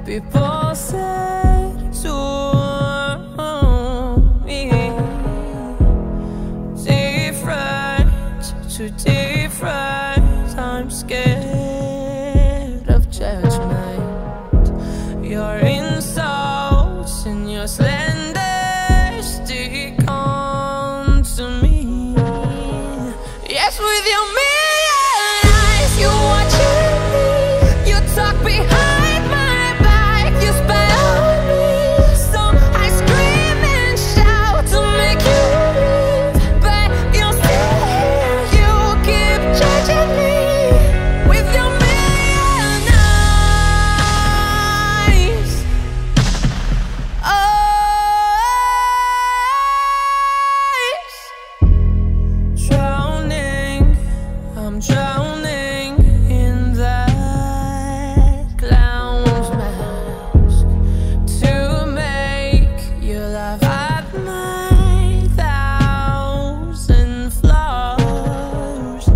People said to me, different to different. I'm scared of judgment. Your insults and your slander stick on to me. Yes, with your million eyes, you watching me. You talk behind my back, you spy on me. So I scream and shout to make you leave, but you're still here. You keep judging me with your million eyes. Drowning, I'm drowning in that clown's mask to make you laugh at my thousand flaws.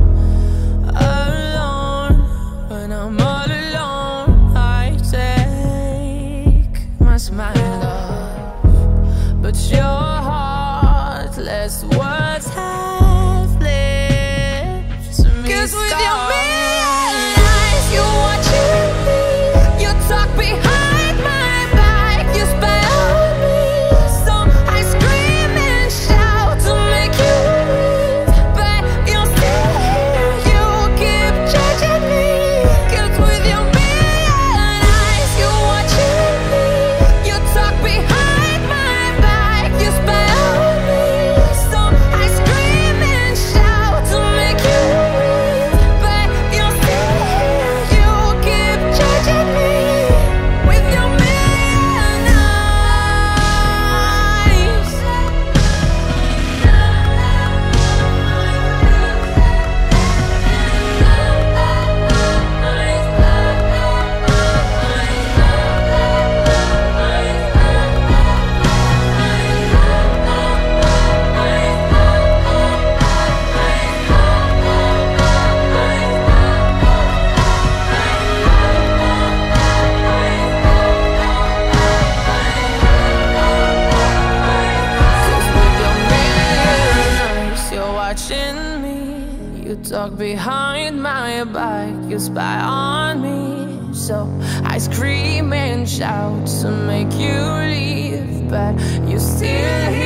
Alone, when I'm all alone, I take my smile off, but your heartless words have left me. 'Cause with your million eyes, you watching me. You talk behind my back, you spy on me. So I scream and shout to make you leave, but you're still here. You keep judging me. 'Cause with your million eyes, you watching me. You talk behind my back, you spy on me. So I scream and shout to make you leave, but you're still here. You keep judging me with your million eyes. You're watching me. You talk behind my back, you spy on me. So I scream and shout to make you leave, but you're still